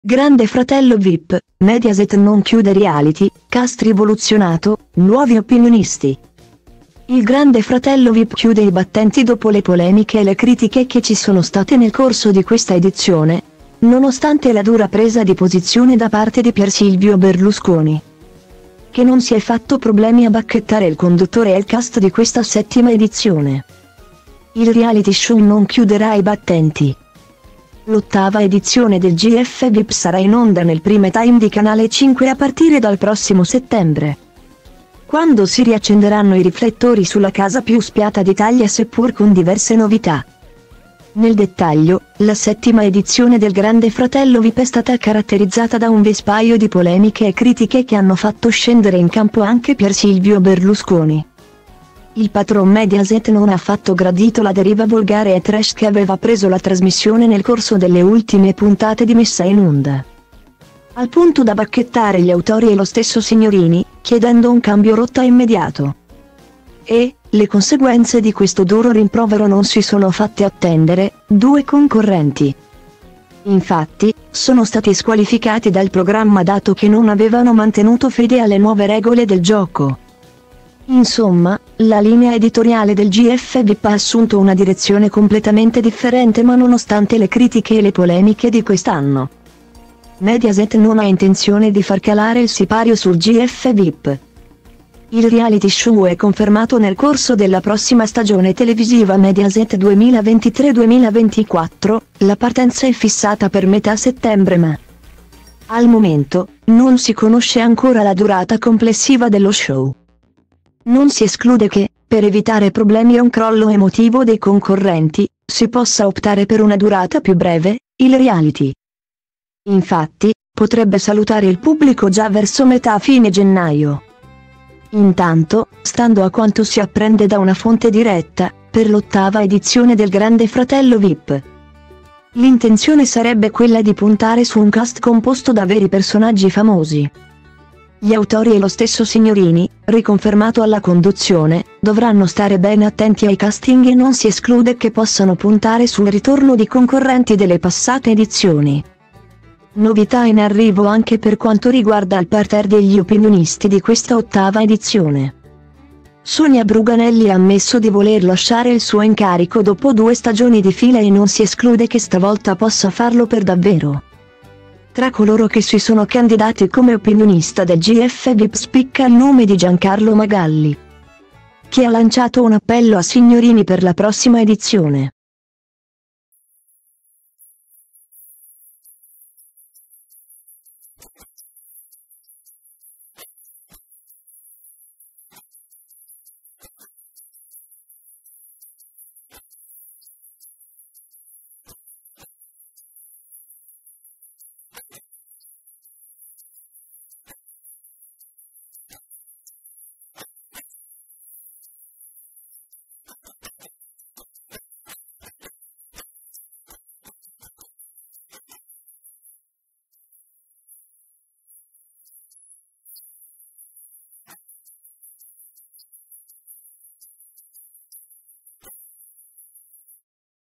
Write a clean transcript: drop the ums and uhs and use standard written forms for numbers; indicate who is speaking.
Speaker 1: Grande Fratello VIP, Mediaset non chiude reality, cast rivoluzionato, nuovi opinionisti. Il Grande Fratello VIP chiude i battenti dopo le polemiche e le critiche che ci sono state nel corso di questa edizione, nonostante la dura presa di posizione da parte di Pier Silvio Berlusconi, che non si è fatto problemi a bacchettare il conduttore e il cast di questa settima edizione. Il reality show non chiuderà i battenti. L'ottava edizione del GF VIP sarà in onda nel prime time di Canale 5 a partire dal prossimo settembre, quando si riaccenderanno i riflettori sulla casa più spiata d'Italia, seppur con diverse novità. Nel dettaglio, la settima edizione del Grande Fratello VIP è stata caratterizzata da un vespaio di polemiche e critiche che hanno fatto scendere in campo anche Pier Silvio Berlusconi. Il patron Mediaset non ha affatto gradito la deriva volgare e trash che aveva preso la trasmissione nel corso delle ultime puntate di messa in onda, al punto da bacchettare gli autori e lo stesso Signorini, chiedendo un cambio rotta immediato. E le conseguenze di questo duro rimprovero non si sono fatte attendere: due concorrenti, infatti, sono stati squalificati dal programma dato che non avevano mantenuto fede alle nuove regole del gioco. Insomma, la linea editoriale del GF VIP ha assunto una direzione completamente differente, ma nonostante le critiche e le polemiche di quest'anno, Mediaset non ha intenzione di far calare il sipario sul GF VIP. Il reality show è confermato nel corso della prossima stagione televisiva Mediaset 2023-2024, la partenza è fissata per metà settembre, ma al momento non si conosce ancora la durata complessiva dello show. Non si esclude che, per evitare problemi o un crollo emotivo dei concorrenti, si possa optare per una durata più breve. Il reality, infatti, potrebbe salutare il pubblico già verso metà-fine gennaio. Intanto, stando a quanto si apprende da una fonte diretta, per l'ottava edizione del Grande Fratello VIP, l'intenzione sarebbe quella di puntare su un cast composto da veri personaggi famosi. Gli autori e lo stesso Signorini, riconfermato alla conduzione, dovranno stare ben attenti ai casting e non si esclude che possano puntare sul ritorno di concorrenti delle passate edizioni. Novità in arrivo anche per quanto riguarda il parterre degli opinionisti di questa ottava edizione. Sonia Bruganelli ha ammesso di voler lasciare il suo incarico dopo 2 stagioni di fila e non si esclude che stavolta possa farlo per davvero. Tra coloro che si sono candidati come opinionista del GF VIP spicca il nome di Giancarlo Magalli, che ha lanciato un appello a Signorini per la prossima edizione.